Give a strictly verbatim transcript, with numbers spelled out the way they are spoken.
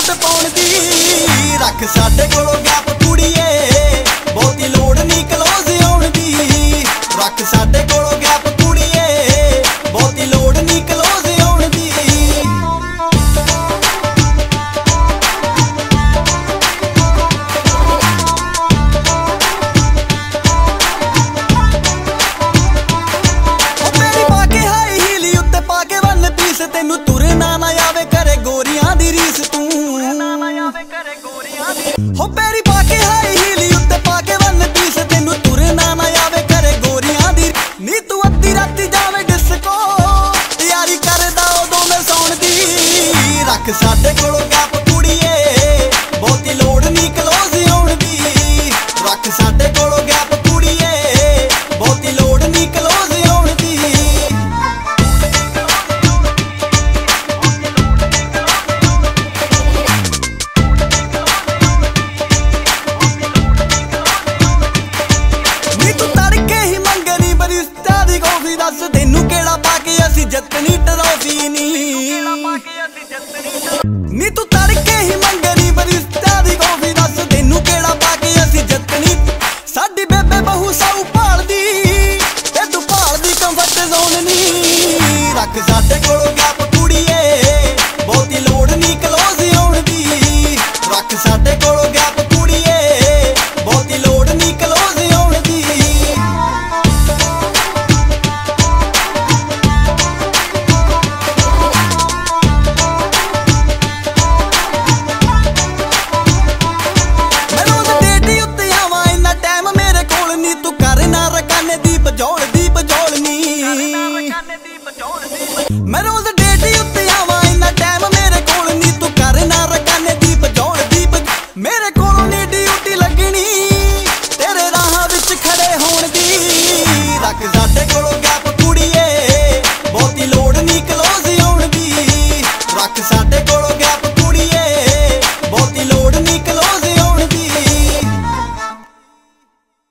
Suit पाउण दी। रख साडे कोलों गैप कुड़िए, बहुती लोड़ नहीं क्लोज आउण दी। रख साडे कोलों गैप कुड़िए, बहुती लोड़ नहीं क्लोज आउण दी। तेनू तुरना ना आवे करे गोरियां दी रीस तू। हो पैरी पाके हाई हीली उत्ते पाके वन पीस, तेनू तुरना ना आवे करे गोरियां दी। नी तू अद्धी राती जावे डिस्को, यारी करदा उदों मैं सौण दी। रख साडे कोलों गैप कुड़िए, बहुती लोड़ नी क्लोज आउण दी। रख साडे कोलों गैप कुड़िए, बहुती लोड़ नी क्लोज आउण दी। दस तेनू केड़ा पाके असी जतनी ट्रॉफी नी। नी तू तड़के ही